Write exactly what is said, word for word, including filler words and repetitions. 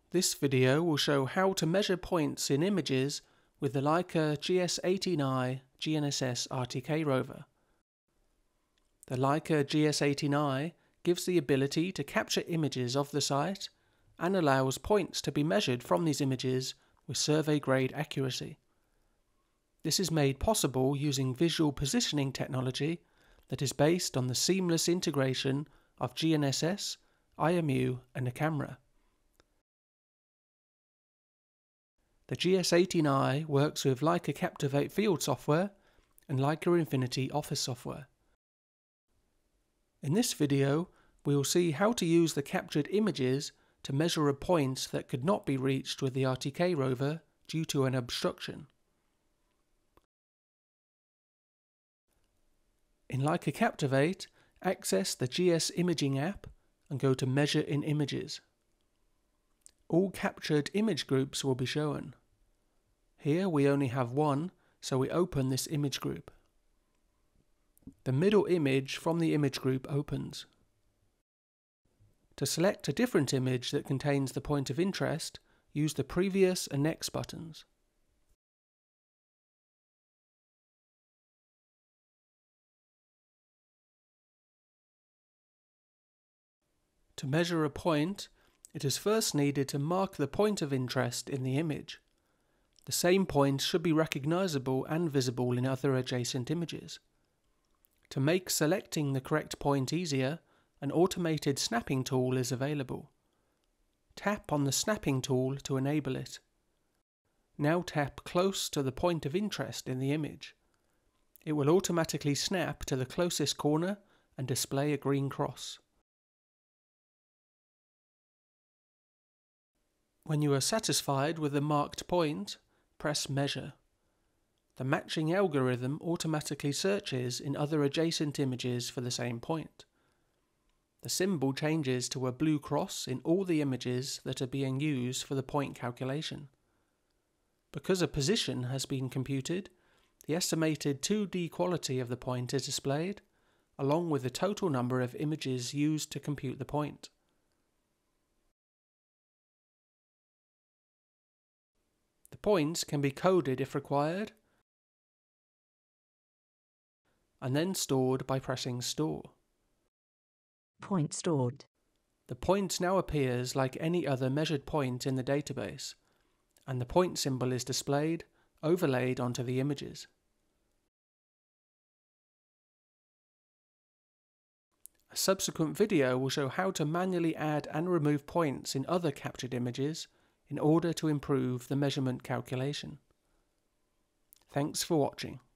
This video will show how to measure points in images with the Leica G S eighteen I G N S S R T K rover. The Leica G S eighteen I gives the ability to capture images of the site and allows points to be measured from these images with survey-grade accuracy. This is made possible using visual positioning technology that is based on the seamless integration of G N S S, I M U and a camera. The G S eighteen I works with Leica Captivate field software and Leica Infinity office software. In this video, we will see how to use the captured images to measure a point that could not be reached with the R T K rover due to an obstruction. In Leica Captivate, access the G S Imaging app and go to Measure in Images. All captured image groups will be shown. Here we only have one, so we open this image group. The middle image from the image group opens. To select a different image that contains the point of interest, use the Previous and Next buttons. To measure a point, it is first needed to mark the point of interest in the image. The same point should be recognizable and visible in other adjacent images. To make selecting the correct point easier, an automated snapping tool is available. Tap on the snapping tool to enable it. Now tap close to the point of interest in the image. It will automatically snap to the closest corner and display a green cross. When you are satisfied with the marked point, press Measure. The matching algorithm automatically searches in other adjacent images for the same point. The symbol changes to a blue cross in all the images that are being used for the point calculation. Because a position has been computed, the estimated two D quality of the point is displayed, along with the total number of images used to compute the point. The points can be coded if required, and then stored by pressing Store. Point stored. The point now appears like any other measured point in the database, and the point symbol is displayed, overlaid onto the images. A subsequent video will show how to manually add and remove points in other captured images in order to improve the measurement calculation. Thanks for watching.